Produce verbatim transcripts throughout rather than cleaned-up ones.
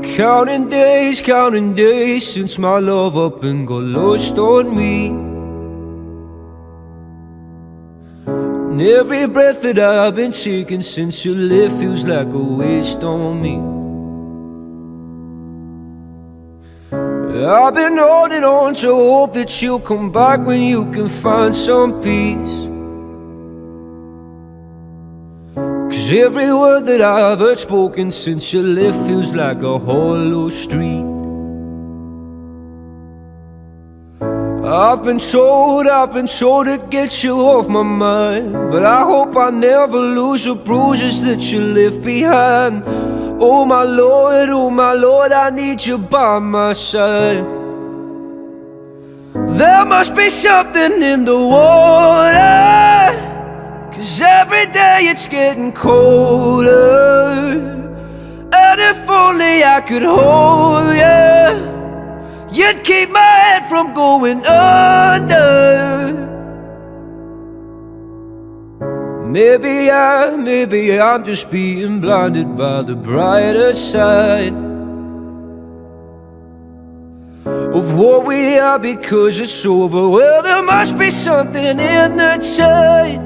Counting days, counting days since my love up and got lost on me. And every breath that I've been taking since you left feels like a waste on me. I've been holding on to hope that you'll come back when you can find some peace. Cause every word that I've heard spoken since you left feels like a hollow street. I've been told, I've been told to get you off my mind, but I hope I never lose the bruises that you left behind. Oh my Lord, oh my Lord, I need you by my side. There must be something in the water, cause every day it's getting colder. And if only I could hold you, you'd keep my head from going under. Maybe I, maybe I'm just being blinded by the brighter side of what we are because it's over. Well, there must be something in the tide.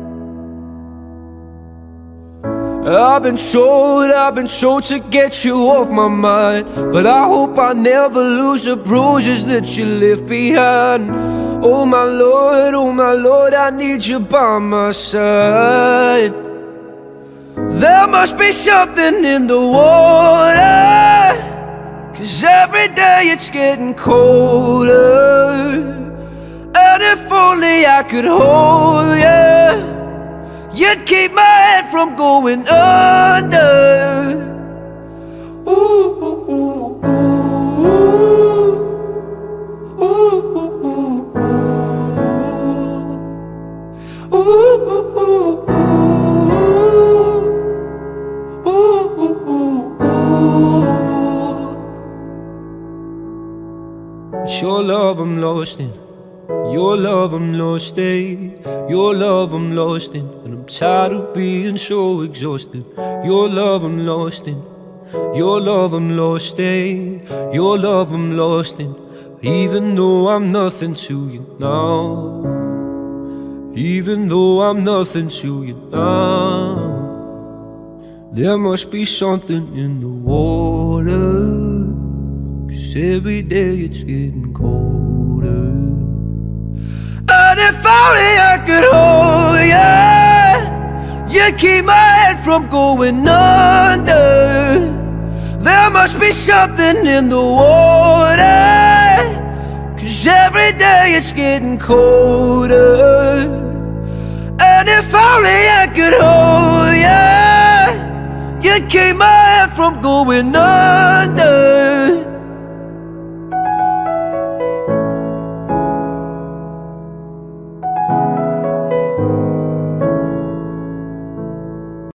I've been told, I've been told to get you off my mind, but I hope I never lose the bruises that you left behind. Oh my Lord, oh my Lord, I need you by my side. There must be something in the water, cause every day it's getting colder. And if only I could hold you, you'd keep my head from going under. Ooh, ooh, ooh, ooh, ooh, ooh, ooh, ooh, ooh, ooh, ooh, ooh. It's your love I'm lost in, your love I'm lost in, your love I'm lost in, and I'm tired of being so exhausted. Your love I'm lost in, your love I'm lost in, your love I'm lost in. Even though I'm nothing to you now, even though I'm nothing to you now, there must be something in the water, cause every day it's getting colder. And if only I could hold you, you'd keep my head from going under. There must be something in the water, cause every day it's getting colder. And if only I could hold you, you'd keep my head from going under.